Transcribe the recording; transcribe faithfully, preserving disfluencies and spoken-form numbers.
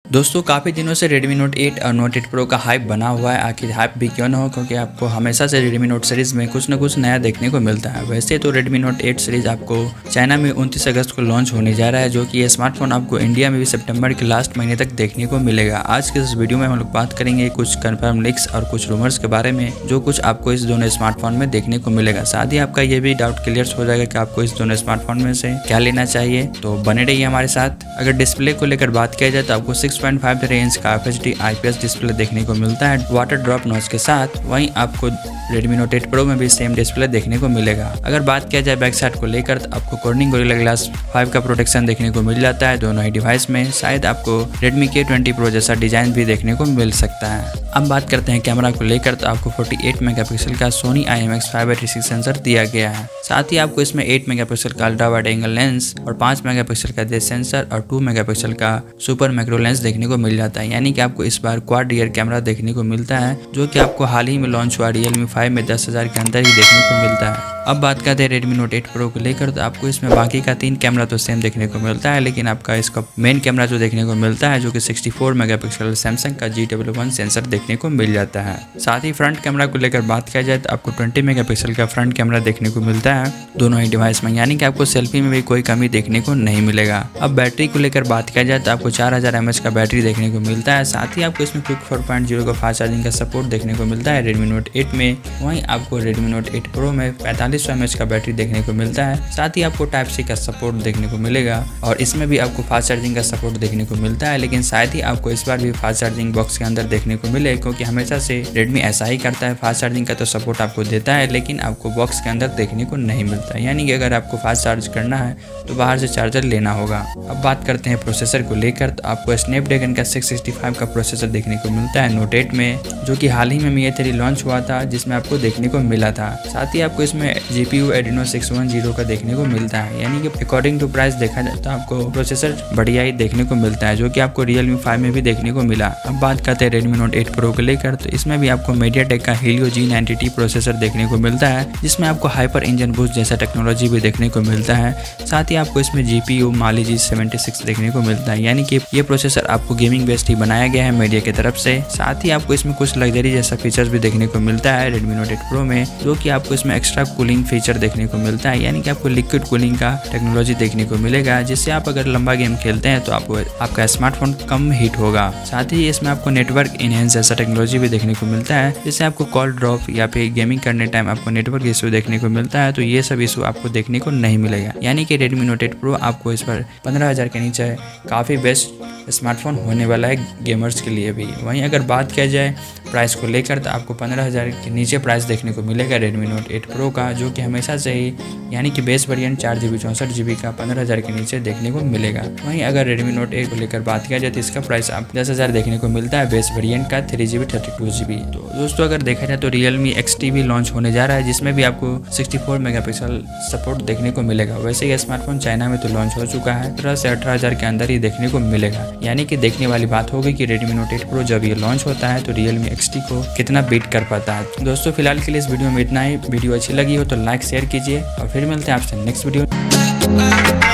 दोस्तों काफ़ी दिनों से Redmi Note एट और Note एट Pro का हाइप बना हुआ है। आखिर हाइप भी क्यों ना हो, क्योंकि आपको हमेशा से Redmi Note सीरीज़ में कुछ ना कुछ नया देखने को मिलता है। वैसे तो Redmi Note एट सीरीज़ आपको चाइना में उनतीस अगस्त को लॉन्च होने जा रहा है, जो कि ये स्मार्टफोन आपको इंडिया में भी सितंबर के लास्ट महीने तक देखने को मिलेगा। आज के इस वीडियो में हम लोग बात करेंगे कुछ कन्फर्म लीक्स और कुछ रूमर्स के बारे में, जो कुछ आपको इस दोनों स्मार्टफोन में देखने को मिलेगा। साथ ही आपका ये भी डाउट क्लियर हो जाएगा कि आपको इस दोनों स्मार्टफोन में से क्या लेना चाहिए। तो बने रहिए हमारे साथ। अगर डिस्प्ले को लेकर बात किया जाए तो आपको सिक्स पॉइंट फाइव रेंज का F H D I P S display देखने को मिलता है वाटर ड्रॉप नॉच के साथ। वहीं आपको Redmi Note एट Pro में भी सेम डिस्प्ले देखने को मिलेगा। अगर बात किया जाए बैक साइड को लेकर तो आपको कॉर्निंग गोरिल्ला ग्लास फाइव का प्रोटेक्शन देखने को मिल जाता है दोनों ही डिवाइस में। शायद आपको Redmi के ट्वेंटी Pro जैसा डिजाइन भी देखने को मिल सकता है। अब बात करते हैं कैमरा को लेकर तो आपको अड़तालीस मेगापिक्सल का Sony I M X five eighty six sensor दिया गया है। साथ ही आपको इसमें आठ मेगापिक्सल का अल्ट्रा वाइड एंगल लेंस और पाँच मेगापिक्सल का डेप्थ सेंसर और दो मेगापिक्सल का सुपर मैक्रो लेंस देखने को मिल जाता है। यानी कि आपको इस बार क्वाड रियर कैमरा देखने को मिलता है, जो कि आपको हाल ही में लॉन्च हुआ Realme फाइव में दस हज़ार के अंदर ही देखने को मिलता है। अब बात करते हैं Redmi Note एट Pro को लेकर तो आपको इसमें बाकी का तीन कैमरा तो सेम देखने को मिलता है, लेकिन आपका इसका मेन कैमरा जो देखने को मिलता है जो कि चौंसठ मेगापिक्सल सैमसंग का जी डबल वन सेंसर देखने को मिल जाता है। साथ ही फ्रंट कैमरा को लेकर बात किया जाए तो आपको बीस मेगापिक्सल का फ्रंट कैमरा देखने को मिलता है दोनों ही डिवाइस में, यानी कि आपको सेल्फी में भी कोई कमी देखने को नहीं मिलेगा। अब बैटरी को लेकर बात किया जाए तो आपको चार हज़ार एम एच का बैटरी देखने को मिलता है। साथ ही आपको इसमें क्विक फोर पॉइंट ज़ीरो का फास्ट चार्जिंग का सपोर्ट देखने को मिलता है Redmi Note एट में। वहीं आपको Redmi Note एट Pro में पैंतालीस सौ एम एच का बैटरी देखने को मिलता है। साथ ही आपको टाइप सी का सपोर्ट देखने को मिलेगा और इसमें भी आपको फास्ट चार्जिंग का सपोर्ट देखने को मिलता है, लेकिन शायद ही आपको इस बार भी फास्ट चार्जिंग बॉक्स के अंदर देखने को मिले, क्योंकि हमेशा से Redmi ऐसा ही करता है। फास्ट चार्जिंग का तो सपोर्ट आपको देता है, लेकिन आपको बॉक्स के अंदर देखने को नहीं मिलता है। यानी कि अगर आपको फास्ट चार्ज करना है तो बाहर से चार्जर लेना होगा। अब बात करते हैं प्रोसेसर को लेकर तो आपको स्नैपड्रैगन का सिक्स सिक्सटी फाइव का प्रोसेसर देखने को मिलता है Note एट में, जो कि हाल ही में मी आई थ्री लॉन्च हुआ था, जिसमें आपको देखने को मिला था। साथ ही आपको इसमें G P U Adreno six one zero का देखने को मिलता है। यानी कि अकॉर्डिंग टू प्राइस देखा जाए तो आपको प्रोसेसर बढ़िया ही देखने को मिलता है, जो कि आपको Realme फाइव में भी देखने को मिला। अब बात करते हैं Redmi Note एट Pro को लेकर तो इसमें भी आपको MediaTek का Helio G ninety T processor देखने को मिलता है, जिसमें आपको हाइपर इंजन बूस्ट जैसा टेक्नोलॉजी भी देखने को मिलता है। साथ ही आपको इसमें G P U Mali G seventy six देखने को मिलता है, यानी कि ये प्रोसेसर आपको गेमिंग बेस्ड ही बनाया गया है मीडिया की तरफ से। साथ ही आपको इसमें कुछ लग्जरी जैसा फीचर्स भी देखने को मिलता है Redmi Note एट Pro में, जो कि आपको इसमें एक्स्ट्रा कूलिंग फीचर देखने को मिलता है, यानी कि आपको लिक्विड कूलिंग का टेक्नोलॉजी देखने को मिलेगा, जिससे आप अगर लंबा गेम खेलते हैं तो आपको आपका स्मार्टफोन कम हीट होगा। साथ ही इसमें आपको नेटवर्क इनहेंस जैसा टेक्नोलॉजी भी देखने को मिलता है, जिससे आपको कॉल ड्रॉप या फिर गेमिंग करने टाइम आपको नेटवर्क इशू देखने को मिलता है, तो ये सब इशू आपको देखने को नहीं मिलेगा। यानी कि Redmi Note एट Pro आपको इस पर पंद्रह हज़ार के नीचे काफ़ी बेस्ट स्मार्टफोन होने वाला है गेमर्स के लिए भी। वहीं अगर बात किया जाए प्राइस को लेकर तो आपको पंद्रह हज़ार के नीचे प्राइस देखने को मिलेगा Redmi Note एट Pro का, जो कि हमेशा से ही यानी कि बेस वेरिएंट चार जी बी चौंसठ जी बी का पंद्रह हज़ार के नीचे देखने को मिलेगा। वहीं अगर Redmi Note एट को लेकर बात किया जाए तो इसका प्राइस आप दस हज़ार देखने को मिलता है बेस वेरिएंट का three G B thirty two G B. तो दोस्तों अगर देखा जाए तो Realme एक्स टी भी लॉन्च होने जा रहा है, जिसमें भी आपको सिक्सटी फोर मेगापिक्सल सपोर्ट देखने को मिलेगा। वैसे ये स्मार्टफोन चाइना में तो लॉन्च हो चुका है, सत्रह से अठारह हज़ार के अंदर ही देखने को मिलेगा। यानी कि देखने वाली बात होगी कि Redmi Note एट Pro जब ये लॉन्च होता है तो Realme एक्स टी को कितना बीट कर पाता है। दोस्तों फिलहाल के लिए इस वीडियो में इतना ही। वीडियो अच्छी लगी हो तो लाइक शेयर कीजिए और फिर मिलते हैं आपसे नेक्स्ट वीडियो।